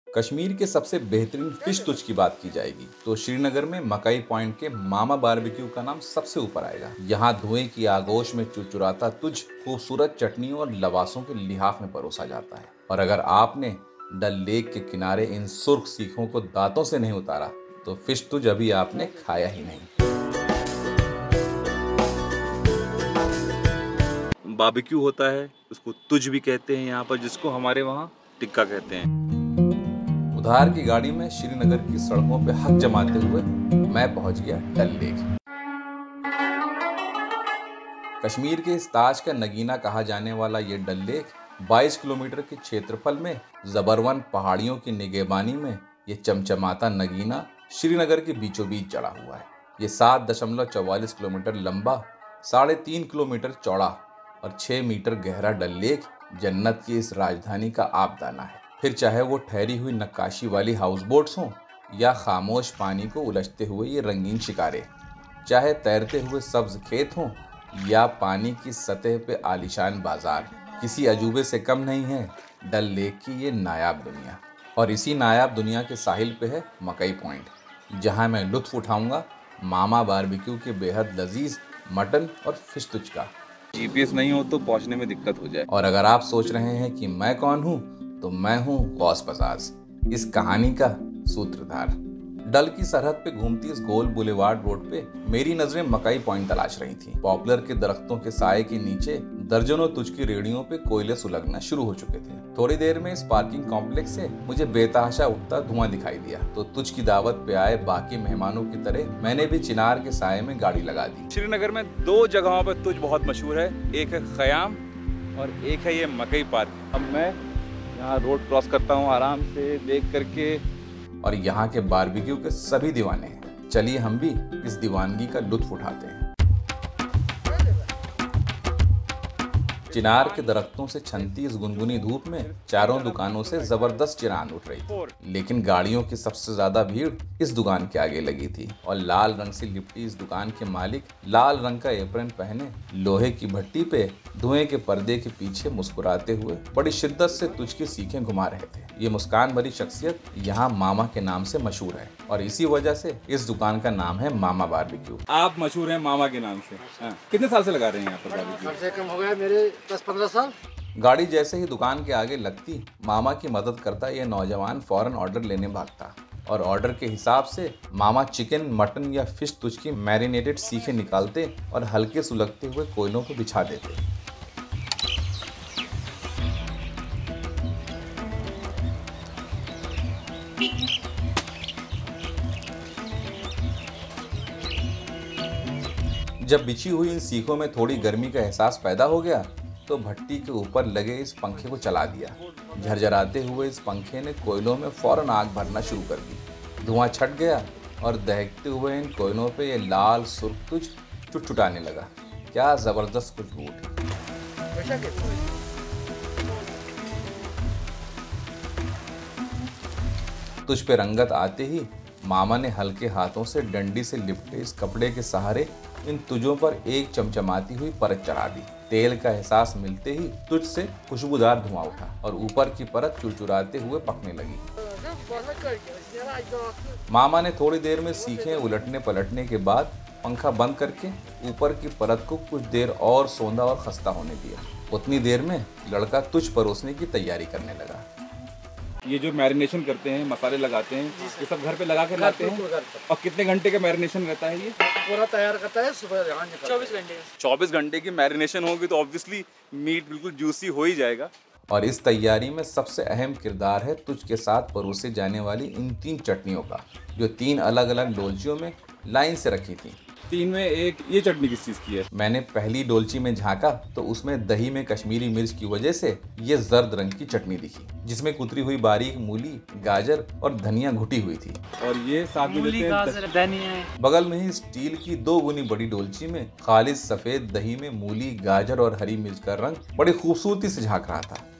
कश्मीर के सबसे बेहतरीन फिश तुच की बात की जाएगी तो श्रीनगर में मकई पॉइंट के मामा बारबेक्यू का नाम सबसे ऊपर आएगा। यहाँ धुएं की आगोश में चुरचुराता तुझ खूबसूरत चटनियों और लवासों के लिहाफ में परोसा जाता है। और अगर आपने डल लेक के किनारे इन सुर्ख सीखों को दांतों से नहीं उतारा तो फिश तुझ अभी आपने खाया ही नहीं। बारबेक्यू होता है, उसको तुझ भी कहते हैं यहाँ पर, जिसको हमारे वहाँ टिक्का कहते हैं। उधार की गाड़ी में श्रीनगर की सड़कों पे हक जमाते हुए मैं पहुंच गया डल लेक। कश्मीर के इस ताज का नगीना कहा जाने वाला ये डल लेक 22 किलोमीटर के क्षेत्रफल में जबरवन पहाड़ियों की निगहबानी में ये चमचमाता नगीना श्रीनगर के बीचों बीच चढ़ा हुआ है। ये 7.44 किलोमीटर लंबा, 3.5 किलोमीटर चौड़ा और 6 मीटर गहरा डल लेक जन्नत की इस राजधानी का आपदाना है। फिर चाहे वो ठहरी हुई नक्काशी वाली हाउस बोट्स हों या खामोश पानी को उलझते हुए ये रंगीन शिकारे, चाहे तैरते हुए सब्ज खेत हों या पानी की सतह पे आलीशान बाजार, किसी अजूबे से कम नहीं है डल लेक की ये नायाब दुनिया। और इसी नायाब दुनिया के साहिल पे है मकई पॉइंट, जहां मैं लुत्फ उठाऊंगा मामा बारबेक्यू के बेहद लजीज मटन और फिश तुच का। जीपीएस नहीं हो तो पहुंचने में दिक्कत हो जाए। और अगर आप सोच रहे हैं कि मैं कौन हूं, तो मैं हूं गौस बजाज, इस कहानी का सूत्रधार। डल की सरहद पे घूमती इस गोल बुलेवार्ड रोड पे मेरी नजरें मकई पॉइंट तलाश रही थी। पॉपुलर के दरख्तों के साए के नीचे दर्जनों तुझ की रेडियों पे कोयले सुलगना शुरू हो चुके थे। थोड़ी देर में इस पार्किंग कॉम्प्लेक्स से मुझे बेतहाशा उठता धुआं दिखाई दिया तो तुझ की दावत पे आए बाकी मेहमानों की तरह मैंने भी चिनार के साए में गाड़ी लगा दी। श्रीनगर में 2 जगहों पर तुझ बहुत मशहूर है, एक है खयाम और एक है ये मकई पार्क। अब मैं यहाँ रोड क्रॉस करता हूँ आराम से देख करके, और यहाँ के बारबेक्यू के सभी दीवाने हैं। चलिए हम भी इस दीवानगी का लुत्फ उठाते हैं। चिनार के दरख्तों से छनती इस गुनगुनी धूप में चारों दुकानों से जबरदस्त चिरान उठ रही थी, लेकिन गाड़ियों की सबसे ज्यादा भीड़ इस दुकान के आगे लगी थी। और लाल रंग से लिपटी इस दुकान के मालिक लाल रंग का एप्रन पहने लोहे की भट्टी पे धुएं के पर्दे के पीछे मुस्कुराते हुए बड़ी शिद्दत से तुझ की सीखें घुमा रहे थे। ये मुस्कान भरी शख्सियत यहाँ मामा के नाम से मशहूर है और इसी वजह से इस दुकान का नाम है मामा बारबेक्यू। आप मशहूर हैं मामा के नाम से। कितने साल से लगा रहे हैं यहाँ पर बारबेक्यू? कम से कम हो गया मेरे 10-15 साल। गाड़ी जैसे ही दुकान के आगे लगती मामा की मदद करता यह नौजवान फौरन ऑर्डर लेने भागता और ऑर्डर के हिसाब से मामा चिकन, मटन या फिश तुझ की मैरिनेटेड सीखें निकालते और हल्के सुलगते हुए कोयलों को बिछा देते। जब बिछी हुई इन सीखों में थोड़ी गर्मी का एहसास पैदा हो गया तो भट्टी के ऊपर लगे इस पंखे को चला दिया। झरझराते हुए इस पंखे ने कोयलों में फौरन आग भरना शुरू कर दी। धुआं छट गया और दहकते हुए इन कोयलों पे ये लाल सुर्ख तुझ चुटचुटाने लगा। क्या जबरदस्त खुशबू उठी। तुझ पे रंगत आते ही मामा ने हल्के हाथों से डंडी से लिपटे इस कपड़े के सहारे इन तुझों पर एक चमचमाती हुई परत चढ़ा दी। तेल का एहसास मिलते ही तुझ से खुशबूदार धुआं उठा और ऊपर की परत चुरचुराते हुए पकने लगी। मामा ने थोड़ी देर में सीखें उलटने पलटने के बाद पंखा बंद करके ऊपर की परत को कुछ देर और सोंधा और खस्ता होने दिया। उतनी देर में लड़का तुझ परोसने की तैयारी करने लगा। ये जो मैरिनेशन करते हैं, मसाले लगाते हैं, ये सब घर पे लगा कर लाते हैं। और कितने घंटे का मैरिनेशन रहता है ये? पूरा तैयार करता है सुबह 24 घंटे। 24 घंटे की मैरिनेशन होगी तो ऑब्वियसली मीट बिल्कुल जूसी हो ही जाएगा। और इस तैयारी में सबसे अहम किरदार है तुझ के साथ परोसे जाने वाली इन 3 चटनियों का, जो 3 अलग अलग डोलचियों में लाइन से रखी थी। 3 में एक ये चटनी किस चीज़ की है? मैंने पहली डोलची में झांका तो उसमें दही में कश्मीरी मिर्च की वजह से ये जर्द रंग की चटनी दिखी, जिसमें कुतरी हुई बारीक मूली, गाजर और धनिया घुटी हुई थी। और ये साथ में देते हैं धनिया। बगल में ही स्टील की 2 गुनी बड़ी डोलची में खालिस सफेद दही में मूली, गाजर और हरी मिर्च का रंग बड़ी खूबसूरती से झांक रहा था।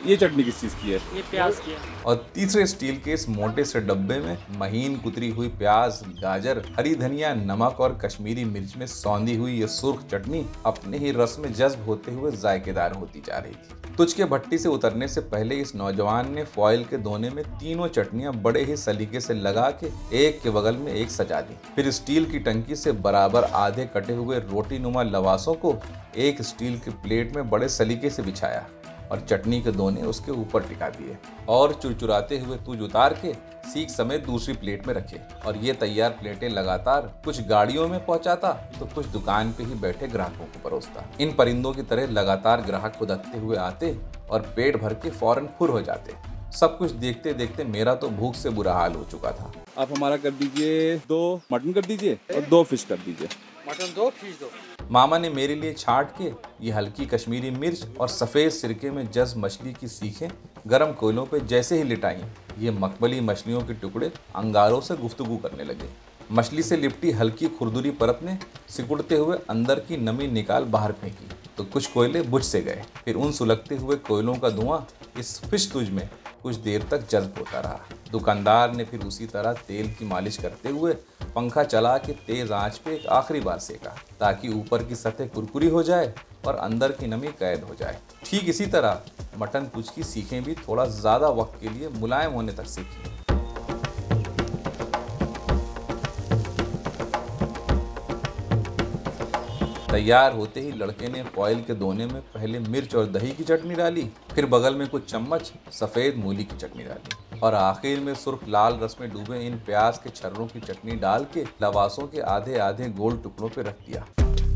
ये चटनी किस चीज़ की है? ये प्याज की है। और तीसरे स्टील के इस मोटे से डब्बे में महीन कुतरी हुई प्याज, गाजर, हरी धनिया, नमक और कश्मीरी मिर्च में सौंधी हुई ये सुर्ख चटनी अपने ही रस में जज्ब होते हुए जायकेदार होती जा रही थी। तुझ के भट्टी से उतरने से पहले इस नौजवान ने फॉइल के दोने में तीनों चटनियां बड़े ही सलीके से लगा के एक के बगल में एक सजा दी। फिर स्टील की टंकी से बराबर आधे कटे हुए रोटी नुमा लवासों को एक स्टील के प्लेट में बड़े सलीके से बिछाया और चटनी के दोने उसके ऊपर टिका दिए और चुरचुराते हुए तुझ उतार के सीख समेत दूसरी प्लेट में रखे। और ये तैयार प्लेटें लगातार कुछ गाड़ियों में पहुंचाता तो कुछ दुकान पे ही बैठे ग्राहकों को परोसता। इन परिंदों की तरह लगातार ग्राहक खुदकते हुए आते और पेट भर के फौरन फुर हो जाते। सब कुछ देखते देखते मेरा तो भूख से बुरा हाल हो चुका था। आप हमारा कर दीजिए 2 मटन कर दीजिए और 2 फिश कर दीजिए। Mutton 2, fish 2। मामा ने मेरे लिए छांट के ये हल्की कश्मीरी मिर्च और सफ़ेद सिरके में जस मछली की सीखें गरम कोयलों पे जैसे ही लिटाई, ये मखमली मछलियों के टुकड़े अंगारों से गुफ्तगू करने लगे। मछली से लिपटी हल्की खुरदुरी परत ने सिकुड़ते हुए अंदर की नमी निकाल बाहर फेंकी तो कुछ कोयले बुझ से गए। फिर उन सुलगते हुए कोयलों का धुआं इस फिश तुझ में कुछ देर तक जज्ब होता रहा। दुकानदार ने फिर उसी तरह तेल की मालिश करते हुए पंखा चला के तेज आंच पे एक आखिरी बार सेका ताकि ऊपर की सतह कुरकुरी हो जाए और अंदर की नमी कैद हो जाए। ठीक इसी तरह मटन तुझ की सीखें भी थोड़ा ज्यादा वक्त के लिए मुलायम होने तक सेकी। तैयार होते ही लड़के ने फॉइल के दोने में पहले मिर्च और दही की चटनी डाली, फिर बगल में कुछ चम्मच सफेद मूली की चटनी डाली और आखिर में सुर्ख लाल रस में डूबे इन प्याज के छर्रों की चटनी डाल के लवासों के आधे आधे गोल टुकड़ों पे रख दिया।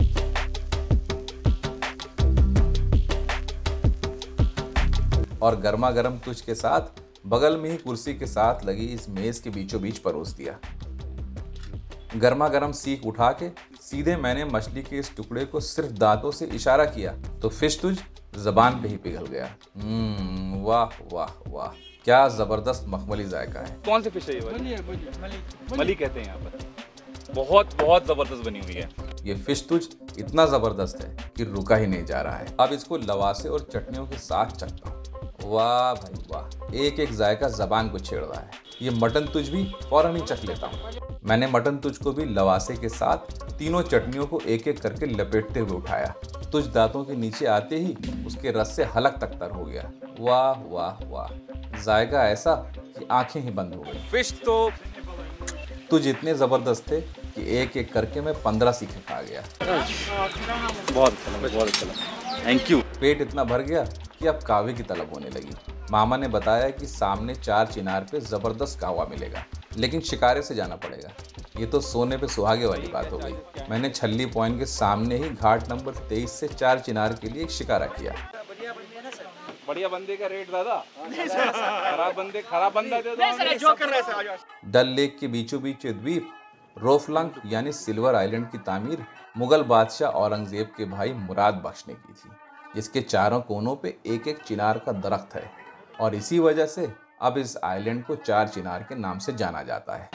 और गर्मा गर्म तुझ के साथ बगल में ही कुर्सी के साथ लगी इस मेज के बीचों बीच परोस दिया। गर्मा गर्म सीख उठा के सीधे मैंने मछली के इस टुकड़े को सिर्फ दांतों से इशारा किया तो फिश तुझ जबान पे ही पिघल गया। वाह वाह वाह, क्या जबरदस्त मखमली जायका है। कौन सी फिश है ये वाली? मली कहते हैं यहाँ पर। बहुत बहुत जबरदस्त बनी हुई है। ये फिश तुझ इतना जबरदस्त है कि रुका ही नहीं जा रहा है। अब इसको लवासे और चटनियों के साथ चखता हूँ। वाह भाई वाह, एक एक जायका जबान को छेड़ रहा है। ये मटन तुझ भी फौरन ही चख लेता हूँ। मैंने मटन तुझ को भी लवासे के साथ तीनों चटनियों को एक एक करके लपेटते हुए उठाया। तुझ दांतों के नीचे आते ही उसके रस से हलक तक तर हो गया। वाह वाह वाह, जायका ऐसा कि आंखें ही बंद हो गई। फिश तो तुझ इतने जबरदस्त थे कि एक एक करके मैं 15 सीखें खा गया। बहुत अच्छा लगा, बहुत अच्छा लगा। Thank you. पेट इतना भर गया कि अब कहवे की तलब होने लगी। मामा ने बताया कि सामने 4 चिनार पे जबरदस्त कहवा मिलेगा, लेकिन शिकारे से जाना पड़ेगा। ये तो सोने पे सुहागे वाली बात हो गई। मैंने छल्ली पॉइंट के सामने ही घाट नंबर 23 से 4 चिनार के लिए एक शिकारा किया। बढ़िया बंदे का रेट दादा, खराब बंदा दे दो। डल लेक के बीचों बीच द्वीप रोफलंग यानी सिल्वर आइलैंड की तामीर मुगल बादशाह औरंगजेब के भाई मुराद बख्श ने की थी, जिसके चारों कोनों पे एक एक चिनार का दरख्त है और इसी वजह से अब इस आइलैंड को 4 चिनार के नाम से जाना जाता है।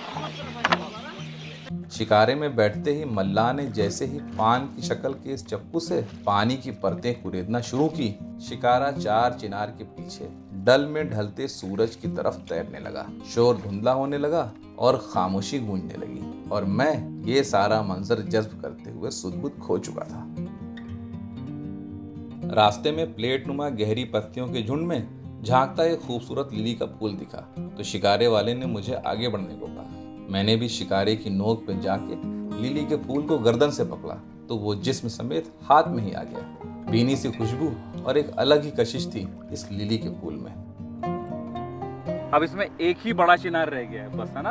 शिकारे में बैठते ही मल्लाह ने जैसे ही पान की शक्ल के इस चप्पू से पानी की परतें कुरेदना शुरू की, शिकारा 4 चिनार के पीछे डल में ढलते सूरज की तरफ तैरने लगा। शोर धुंधला होने लगा और खामोशी गूंजने लगी और मैं ये सारा मंजर जज्ब करते हुए सुध-बुध खो चुका था। रास्ते में प्लेट नुमा गहरी पत्तियों के झुंड में झांकता एक खूबसूरत लिली का फूल दिखा तो शिकारे वाले ने मुझे आगे बढ़ने को कहा। मैंने भी शिकारे की नोक पे जाके लिली के फूल को गर्दन से पकड़ा तो वो जिस्म समेत हाथ में ही आ गया। भीनी सी खुशबू और एक अलग ही कशिश थी इस लिली के फूल में। अब इसमें एक ही बड़ा चिनार रह गया है बस, है ना?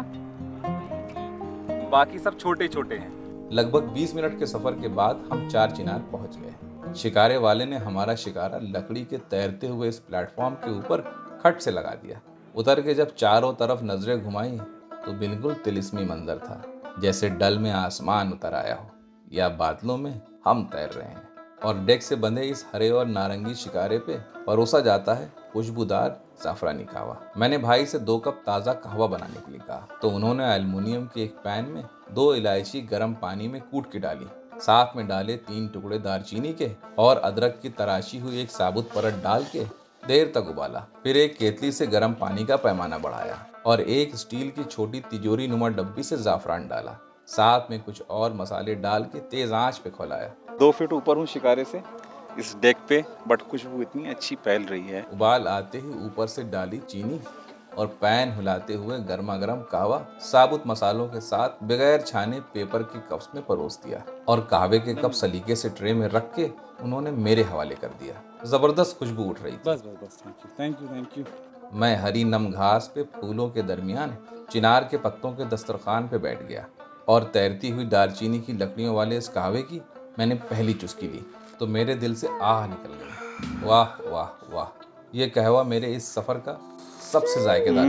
बाकी सब छोटे छोटे हैं। लगभग 20 मिनट के सफर के बाद हम 4 चिनार पहुंच गए। शिकारे वाले ने हमारा शिकारा लकड़ी के तैरते हुए इस प्लेटफॉर्म के ऊपर खट से लगा दिया। उतर के जब चारों तरफ नजरें घुमाई तो बिल्कुल तिलिस्मी मंजर था, जैसे डल में आसमान उतर आया हो या बादलों में हम तैर रहे हैं। और डेक से बंधे इस हरे और नारंगी शिकारे पे परोसा जाता है खुशबूदार जाफरानी कहवा। मैंने भाई से 2 कप ताज़ा कहवा बनाने के लिए कहा तो उन्होंने एल्युमिनियम के एक पैन में 2 इलायची गर्म पानी में कूट के डाली, साथ में डाले 3 टुकड़े दालचीनी के और अदरक की तराशी हुई एक साबुत परत डाल के देर तक उबाला, फिर एक केतली से गर्म पानी का पैमाना बढ़ाया और एक स्टील की छोटी तिजोरी नुमा डब्बी से जाफरान डाला। साथ में कुछ और मसाले डाल के तेज आंच पे खौलाया। 2 फीट ऊपर हूँ शिकारे से इस डेक पे, बट खुशबू इतनी अच्छी फैल रही है। उबाल आते ही ऊपर से डाली चीनी और पैन हिलाते हुए गर्मा गर्म कहवा साबुत मसालों के साथ बगैर छाने पेपर के कप्स में परोस दिया और कहवे के कप सलीके से ट्रे में रख के उन्होंने मेरे हवाले कर दिया। जबरदस्त खुशबू उठ रही थी। बस थैंक यू। मैं हरी नम घास पे फूलों के दरमियान चिनार के पत्तों के दस्तरखान पे बैठ गया और तैरती हुई दालचीनी की लकड़ियों वाले इस कहवे की मैंने पहली चुस्की ली तो मेरे दिल से आह निकल गई। वाह वाह वाह, ये कहवा मेरे इस सफर का सबसे जायकेदार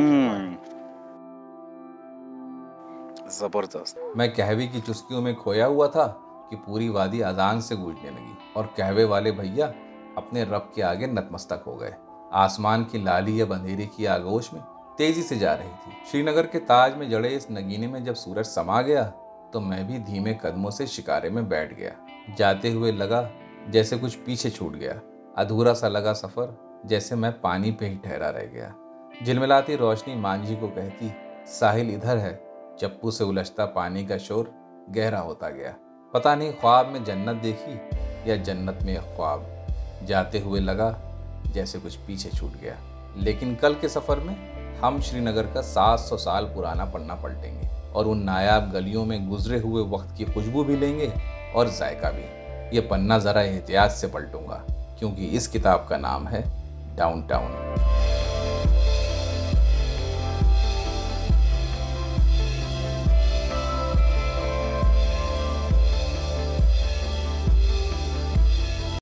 जबरदस्त। मैं कहवे की चुस्कियों में खोया हुआ था कि पूरी वादी अजान से गूंजने लगी और कहवे वाले भैया अपने रब के आगे नतमस्तक हो गए। आसमान की लाली या अंधेरे की आगोश में तेजी से जा रही थी। श्रीनगर के ताज में जड़े इस नगीने में जब सूरज समा गया तो मैं भी धीमे कदमों से शिकारे में बैठ गया। जाते हुए लगा जैसे कुछ पीछे छूट गया। अधूरा सा लगा सफर, जैसे मैं पानी पे ही ठहरा रह गया। झिलमिलाती रोशनी मांझी को कहती साहिल इधर है। चप्पू से उलझता पानी का शोर गहरा होता गया। पता नहीं ख्वाब में जन्नत देखी या जन्नत में एक ख्वाब। जाते हुए लगा जैसे कुछ पीछे छूट गया। लेकिन कल के सफर में हम श्रीनगर का 700 साल पुराना पन्ना पलटेंगे और उन नायाब गलियों में गुजरे हुए वक्त की खुशबू भी लेंगे और जायका भी। ये पन्ना जरा एहतियात से पलटूंगा क्योंकि इस किताब का नाम है डाउनटाउन।